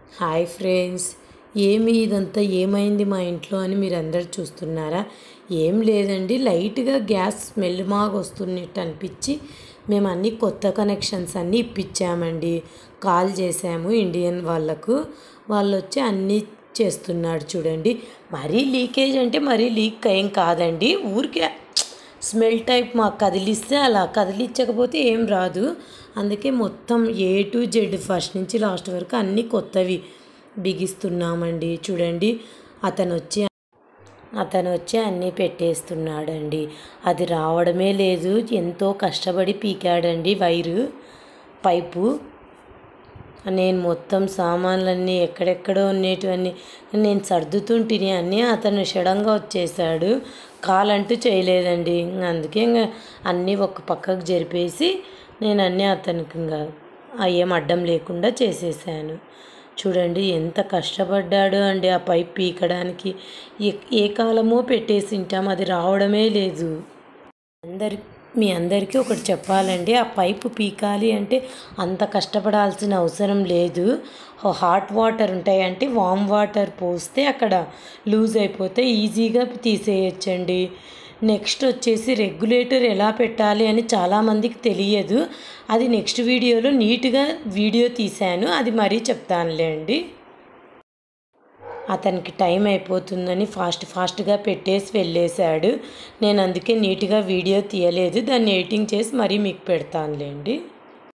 Hi friends, ఏమి ఇదంతా ఏమైంది మా ఇంట్లో అని మీరు అందరు చూస్తున్నారా? ఏం లేదండి, లైట్గా గ్యాస్ స్మెల్ మాగా వస్తున్నట్టు అనిపించి మేము అన్ని కొత్త కనెక్షన్స్ అన్నీ ఇప్పించామండి. కాల్ చేసాము ఇండియన్ వాళ్ళకు, వాళ్ళు వచ్చి అన్నీ చేస్తున్నాడు. చూడండి, మరీ లీకేజ్ అంటే మరీ లీక్ ఏం కాదండి, ఊరికే స్మెల్ టైప్ మాకు కదిలిస్తే అలా, కదిలించకపోతే ఏం రాదు. అందుకే మొత్తం ఏ టు జెడ్ ఫస్ట్ నుంచి లాస్ట్ వరకు అన్నీ కొత్తవి బిగిస్తున్నామండి. చూడండి, అతను వచ్చి అన్నీ పెట్టేస్తున్నాడండి. అది రావడమే లేదు, ఎంతో కష్టపడి పీకాడండి వైరు పైపు. నేను మొత్తం సామాన్లన్నీ ఎక్కడెక్కడో ఉండేటివన్నీ నేను సర్దుతుంటిని, అన్నీ అతను సడన్గా వచ్చేసాడు. కాలంటూ చేయలేదండి, అందుకే ఇంకా అన్నీ ఒక పక్కకు జరిపేసి నేను అన్నీ అతనికి ఇంకా ఏం అడ్డం లేకుండా చేసేసాను. చూడండి ఎంత కష్టపడ్డాడు అండి ఆ పైప్ పీకడానికి. ఏ కాలమో పెట్టేసి ఉంటాం, అది రావడమే లేదు. మీ అందరికీ ఒకటి చెప్పాలండి, ఆ పైపు పీకాలి అంటే అంత కష్టపడాల్సిన అవసరం లేదు. హాట్ వాటర్ ఉంటాయి అంటే వామ్ వాటర్ పోస్తే అక్కడ లూజ్ అయిపోతే ఈజీగా తీసేయచ్చండి. నెక్స్ట్ వచ్చేసి రెగ్యులేటర్ ఎలా పెట్టాలి అని చాలామందికి తెలియదు. అది నెక్స్ట్ వీడియోలో నీట్గా వీడియో తీశాను, అది మరీ చెప్తానులే అండి. అతనికి టైం అయిపోతుందని ఫాస్ట్గా పెట్టేసి వెళ్ళేశాడు. నేను అందుకే నీట్గా వీడియో తీయలేదు, దాన్ని ఎడిటింగ్ చేసి మరీ మీకు పెడతానులేండి.